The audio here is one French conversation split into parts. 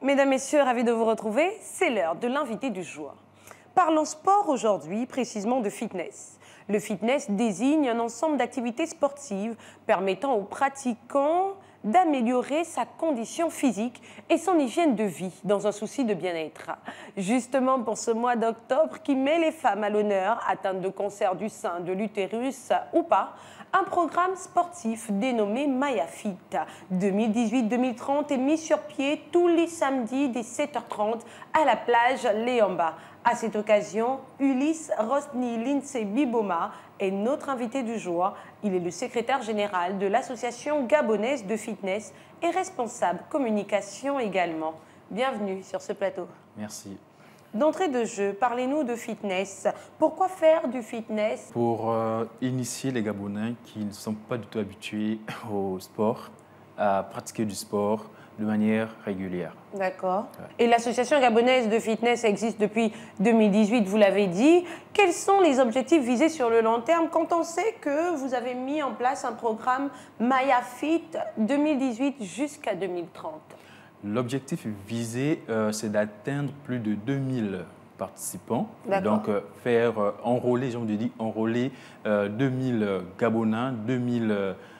Mesdames, Messieurs, ravi de vous retrouver. C'est l'heure de l'invité du jour. Parlons sport aujourd'hui, précisément de fitness. Le fitness désigne un ensemble d'activités sportives permettant aux pratiquants d'améliorer sa condition physique et son hygiène de vie dans un souci de bien-être. Justement pour ce mois d'octobre qui met les femmes à l'honneur, atteintes de cancer du sein, de l'utérus ou pas, un programme sportif dénommé MayaFit 2018-2030 est mis sur pied tous les samedis dès 7h30 à la plage Léamba. À cette occasion, Ulysse Rosny Lindsay Biboma est notre invité du jour. Il est le secrétaire général de l'association gabonaise de fitness et responsable communication également. Bienvenue sur ce plateau. Merci. D'entrée de jeu, parlez-nous de fitness. Pourquoi faire du fitness? Pour initier les Gabonais qui ne sont pas du tout habitués au sport, à pratiquer du sport de manière régulière. D'accord. Ouais. Et l'association gabonaise de fitness existe depuis 2018, vous l'avez dit. Quels sont les objectifs visés sur le long terme quand on sait que vous avez mis en place un programme MayaFit 2018 jusqu'à 2030? L'objectif visé, c'est d'atteindre plus de 2000 participants. Donc, faire enrôler, j'ai envie de dire, enrôler 2000 Gabonais, 2000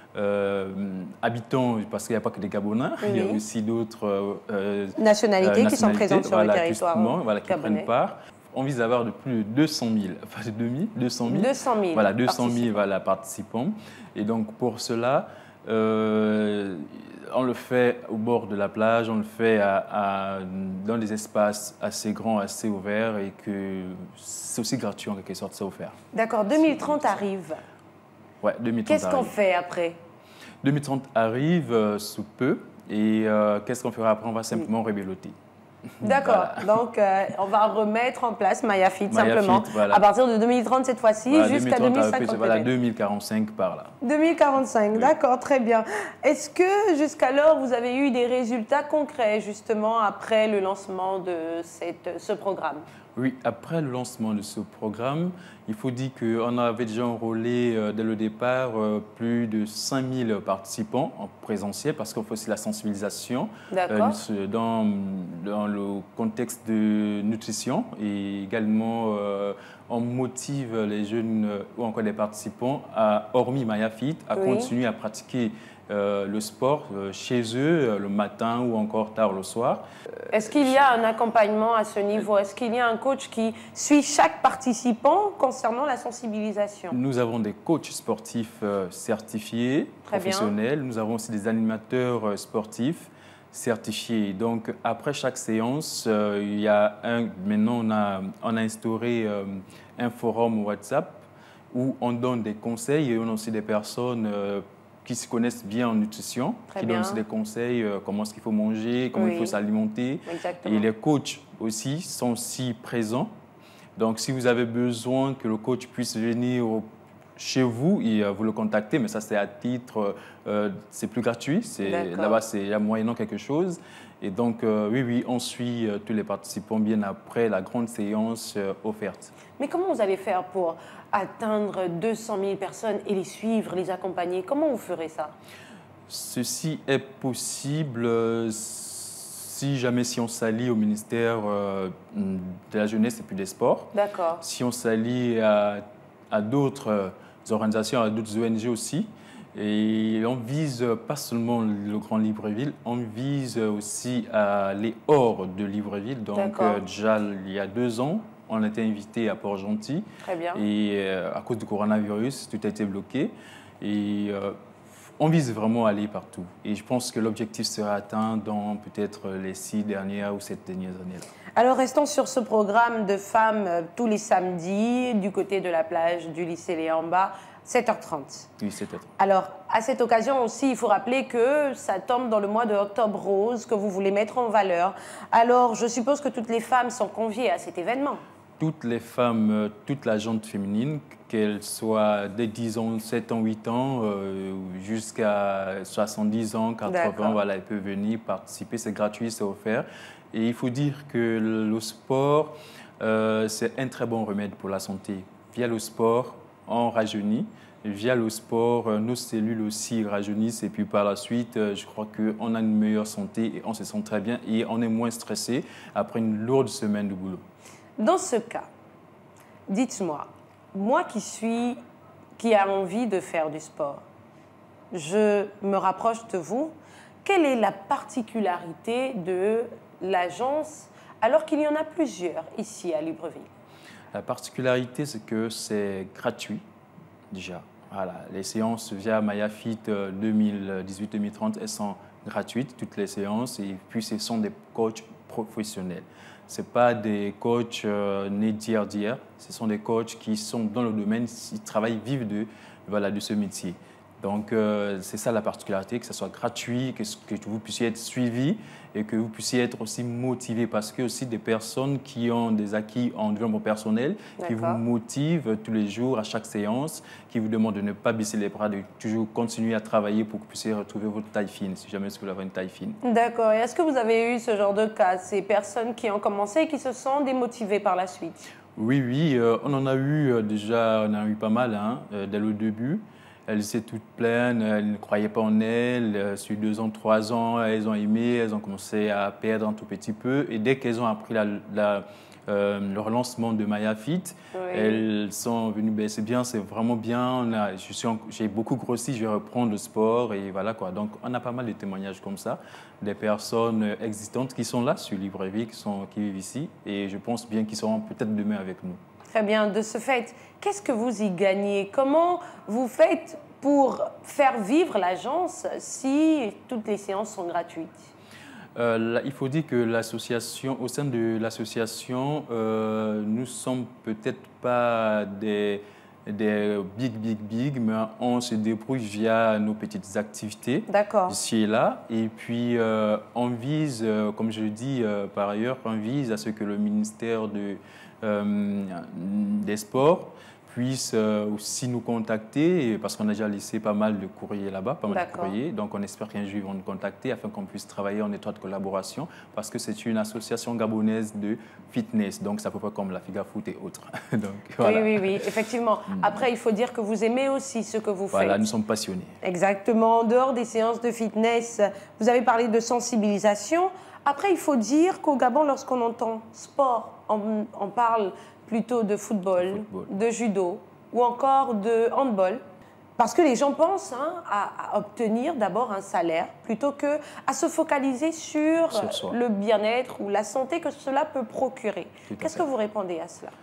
habitants, parce qu'il n'y a pas que des Gabonais, oui. Il y a aussi d'autres nationalités qui sont présentes sur le territoire qui prennent part. On vise d'avoir de plus de 200 000, enfin 200 000, 200 000, voilà, 200 000 participants. Et donc, pour cela, on le fait au bord de la plage, on le fait dans des espaces assez grands, assez ouverts et que c'est aussi gratuit en quelque sorte, c'est offert. D'accord, 2030 arrive. Ouais, 2030 Qu'est-ce qu'on fait après? 2030 arrive sous peu et qu'est-ce qu'on fera après? On va simplement rebelloter. D'accord, voilà. Donc on va remettre en place MayaFit simplement à partir de 2030 cette fois-ci jusqu'à 2050. Voilà, 2045 par là. 2045, d'accord, très bien. Est-ce que jusqu'alors vous avez eu des résultats concrets justement après le lancement de ce programme? Oui, après le lancement de ce programme, il faut dire qu'on avait déjà enrôlé dès le départ plus de 5000 participants en présentiel parce qu'on fait aussi la sensibilisation dans le contexte de nutrition et également on motive les jeunes ou encore les participants, hormis MayaFit, à continuer à pratiquer le sport chez eux le matin ou encore tard le soir. Est-ce qu'il y a un accompagnement à ce niveau? Est-ce qu'il y a un coach qui suit chaque participant concernant la sensibilisation? Nous avons des coachs sportifs certifiés, professionnels. Nous avons aussi des animateurs sportifs certifiés. Donc, après chaque séance, il y a maintenant, on a instauré un forum WhatsApp où on donne des conseils et on a aussi des personnes qui se connaissent bien en nutrition, qui donnent aussi des conseils, comment est-ce qu'il faut manger, comment il faut s'alimenter. Et les coachs aussi sont aussi présents. Donc, si vous avez besoin que le coach puisse venir chez vous, vous le contactez, mais ça c'est à titre, c'est plus gratuit, là-bas c'est moyennant quelque chose. Et donc, oui, on suit tous les participants bien après la grande séance offerte. Mais comment vous allez faire pour atteindre 200 000 personnes et les suivre, les accompagner? Comment vous ferez ça? Ceci est possible si on s'allie au ministère de la Jeunesse et puis des Sports. D'accord. Si on s'allie à d'autres organisations, à d'autres ONG aussi. Et on vise pas seulement le Grand Libreville, on vise aussi à aller hors de Libreville. Donc déjà il y a 2 ans, on a été invité à Port-Gentil. Très bien. Et à cause du coronavirus, tout a été bloqué. Et on vise vraiment à aller partout. Et je pense que l'objectif sera atteint dans peut-être les 6 dernières ou 7 dernières années-là. Alors restons sur ce programme de femmes tous les samedis du côté de la plage du lycée Léamba. 7h30. Oui, 7h30. Alors, à cette occasion aussi, il faut rappeler que ça tombe dans le mois de Octobre Rose, que vous voulez mettre en valeur. Alors, je suppose que toutes les femmes sont conviées à cet événement. Toutes les femmes, toute la gente féminine, qu'elles soient dès 10 ans, 7 ans, 8 ans, jusqu'à 70 ans, 80, voilà, elles peuvent venir participer. C'est gratuit, c'est offert. Et il faut dire que le sport, c'est un très bon remède pour la santé. Via le sport, on rajeunit, via le sport, nos cellules aussi rajeunissent et puis par la suite, je crois qu'on a une meilleure santé et on se sent très bien et on est moins stressé après une lourde semaine de boulot. Dans ce cas, dites-moi, moi qui a envie de faire du sport, je me rapproche de vous. Quelle est la particularité de l'agence alors qu'il y en a plusieurs ici à Libreville? La particularité, c'est que c'est gratuit déjà. Voilà, les séances via MayaFit 2018-2030, elles sont gratuites, toutes les séances, et puis ce sont des coachs professionnels. Ce ne sont pas des coachs nés d'hier, ce sont des coachs qui sont dans le domaine, ils travaillent, vivent de ce métier. Donc, c'est ça la particularité, que ce soit gratuit, que vous puissiez être suivi et que vous puissiez être aussi motivé. Parce qu'il y a aussi des personnes qui ont des acquis en développement personnel, qui vous motivent tous les jours à chaque séance, qui vous demandent de ne pas baisser les bras, de toujours continuer à travailler pour que vous puissiez retrouver votre taille fine, si jamais vous avez une taille fine. D'accord. Et est-ce que vous avez eu ce genre de cas, ces personnes qui ont commencé et qui se sont démotivées par la suite? Oui, on en a eu déjà, on en a eu pas mal dès le début. Elles étaient toutes pleines, elles ne croyaient pas en elles. Sur 2 ans, 3 ans, elles ont aimé, elles ont commencé à perdre un tout petit peu. Et dès qu'elles ont appris le relancement de MayaFit, elles sont venues, ben, c'est bien, c'est vraiment bien. J'ai beaucoup grossi, je vais reprendre le sport. Et voilà quoi. Donc, on a pas mal de témoignages comme ça, des personnes existantes qui sont là sur Libreville, qui vivent ici. Et je pense bien qu'ils seront peut-être demain avec nous. Très bien. De ce fait, qu'est-ce que vous y gagnez? Comment vous faites pour faire vivre l'agence si toutes les séances sont gratuites? Il faut dire que l'association, au sein de l'association, nous ne sommes peut-être pas des big, mais on se débrouille via nos petites activités ici et là. Et puis, on vise, comme je le dis par ailleurs, on vise à ce que le ministère des Sports puisse aussi nous contacter, parce qu'on a déjà laissé pas mal de courriers là-bas, Donc, on espère qu'un jour, ils vont nous contacter afin qu'on puisse travailler en étroite collaboration, parce que c'est une association gabonaise de fitness, donc c'est à peu près comme la FIGAFOOT et autres. Donc, voilà. Oui, effectivement. Après, il faut dire que vous aimez aussi ce que vous faites. Voilà, nous sommes passionnés. Exactement. En dehors des séances de fitness, vous avez parlé de sensibilisation. Après, il faut dire qu'au Gabon, lorsqu'on entend sport, on parle plutôt de football, de judo ou encore de handball. Parce que les gens pensent à obtenir d'abord un salaire plutôt qu'à se focaliser sur le bien-être ou la santé que cela peut procurer. Qu'est-ce que vous répondez à cela?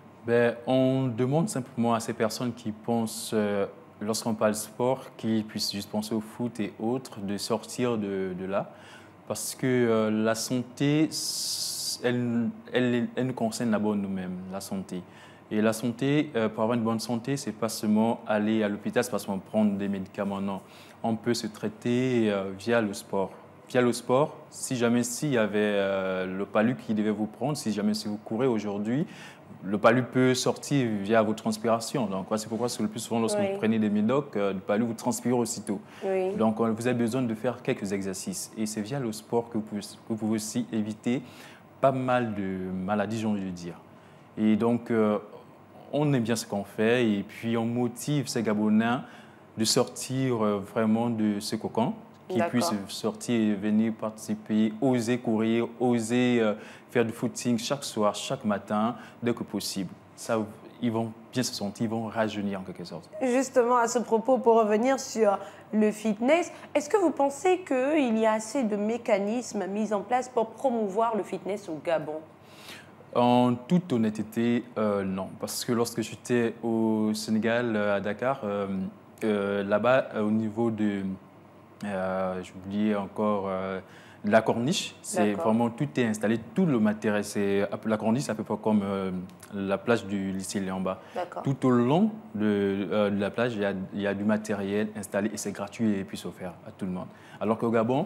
On demande simplement à ces personnes qui pensent, lorsqu'on parle sport, qu'ils puissent juste penser au foot et autres, de sortir de là. Parce que la santé, elle nous concerne d'abord nous-mêmes, la santé. Et la santé, pour avoir une bonne santé, c'est pas seulement aller à l'hôpital, c'est pas seulement prendre des médicaments, non. On peut se traiter via le sport. Via le sport, si jamais s'il y avait le palu qui devait vous prendre, si jamais si vous courez aujourd'hui, le palu peut sortir via vos transpirations. Donc, c'est pourquoi le plus souvent, lorsque vous prenez des médocs, le palu vous transpire aussitôt. Donc, vous avez besoin de faire quelques exercices. Et c'est via le sport que vous pouvez aussi éviter pas mal de maladies, j'ai envie de dire. Et donc, on aime bien ce qu'on fait et puis on motive ces Gabonais de sortir vraiment de ce cocon, qu'ils puissent sortir et venir participer, oser courir, oser faire du footing chaque soir, chaque matin, dès que possible. Ça, ils vont bien se sentir, ils vont rajeunir en quelque sorte. Justement, à ce propos, pour revenir sur le fitness, est-ce que vous pensez qu'il y a assez de mécanismes mis en place pour promouvoir le fitness au Gabon? En toute honnêteté, non. Parce que lorsque j'étais au Sénégal, à Dakar, là-bas, au niveau de... j'oubliais encore la corniche, c'est vraiment tout est installé, tout le matériel. La corniche, c'est à peu près comme la plage du lycée Léon-Bas. Tout au long de la plage, il y a du matériel installé et c'est gratuit et puis offert à tout le monde. Alors qu'au Gabon,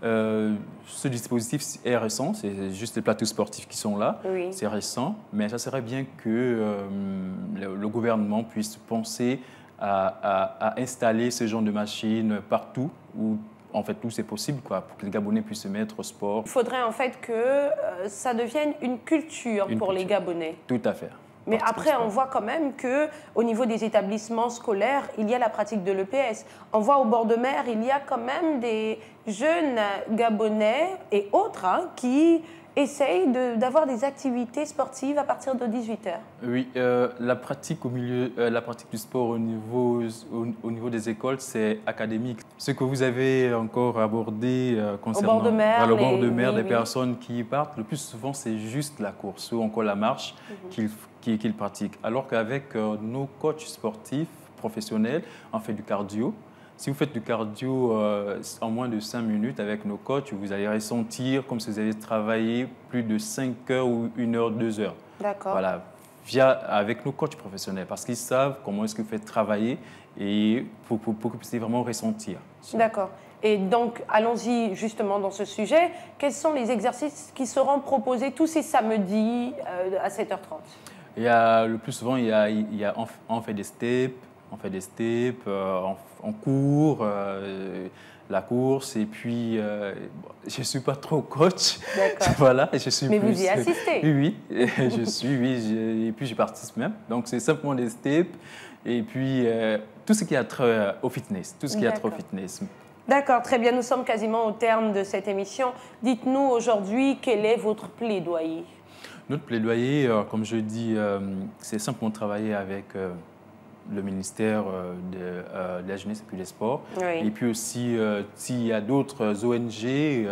ce dispositif est récent, c'est juste les plateaux sportifs qui sont là, c'est récent, mais ça serait bien que le gouvernement puisse penser à installer ce genre de machines partout où c'est possible, pour que les Gabonais puissent se mettre au sport. Il faudrait en fait que ça devienne une culture pour les Gabonais. Tout à fait. Mais après, on voit quand même qu'au niveau des établissements scolaires, il y a la pratique de l'EPS. On voit au bord de mer, il y a quand même des jeunes Gabonais et autres qui essayent d'avoir des activités sportives à partir de 18h. Oui, la pratique du sport au niveau des écoles, c'est académique. Ce que vous avez encore abordé concernant au bord de mer, le bord de mer, des personnes qui y partent, le plus souvent, c'est juste la course ou encore la marche qu'ils pratiquent. Alors qu'avec nos coachs sportifs professionnels, on fait du cardio. Si vous faites du cardio en moins de 5 minutes avec nos coachs, vous allez ressentir comme si vous avez travaillé plus de 5 heures ou 1 heure, 2 heures. D'accord. Voilà, avec nos coachs professionnels, parce qu'ils savent comment est-ce que vous faites travailler et pour que vous puissiez vraiment ressentir. D'accord. Et donc, allons-y justement dans ce sujet. Quels sont les exercices qui seront proposés tous ces samedis à 7h30? Le plus souvent, on fait des steps. On fait des steps, on court, la course, et puis je ne suis pas trop coach. D'accord. Voilà, je suis Mais vous y assistez? Oui, et puis je participe même. Donc c'est simplement des steps, et puis tout ce qui a trait au fitness, D'accord, très bien, nous sommes quasiment au terme de cette émission. Dites-nous aujourd'hui, quel est votre plaidoyer? Notre plaidoyer, comme je dis, c'est simplement travailler avec le ministère de la Jeunesse et puis des Sports. Oui. Et puis aussi, s'il y a d'autres ONG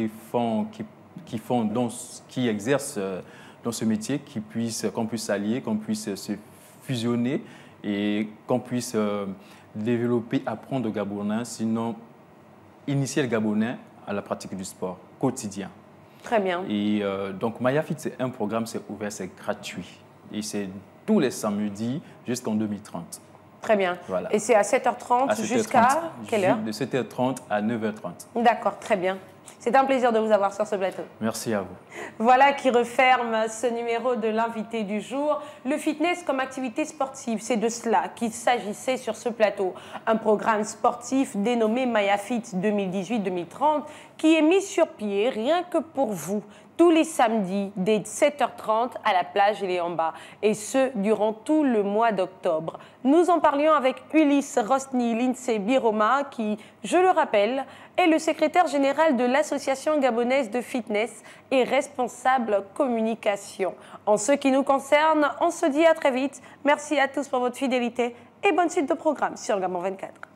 qui exercent dans ce métier, qu'on puisse s'allier, qu'on puisse se fusionner et qu'on puisse développer, apprendre au Gabonais, sinon initier le Gabonais à la pratique du sport quotidien. Très bien. Et donc, MayaFit, c'est un programme, c'est ouvert, c'est gratuit. Et c'est tous les samedis jusqu'en 2030. Très bien. Voilà. Et c'est à 7h30 jusqu'à quelle heure? De 7h30 à 9h30. D'accord, très bien. C'est un plaisir de vous avoir sur ce plateau. Merci à vous. Voilà qui referme ce numéro de l'invité du jour. Le fitness comme activité sportive, c'est de cela qu'il s'agissait sur ce plateau. Un programme sportif dénommé MayaFit 2018-2030 qui est mis sur pied rien que pour vous. Tous les samedis, dès 7h30 à la plage Léamba, et ce, durant tout le mois d'octobre. Nous en parlions avec Ulysse Rosny Lindsay Biroma, qui, je le rappelle, est le secrétaire général de l'Association gabonaise de fitness et responsable communication. En ce qui nous concerne, on se dit à très vite. Merci à tous pour votre fidélité et bonne suite de programme sur Gabon 24.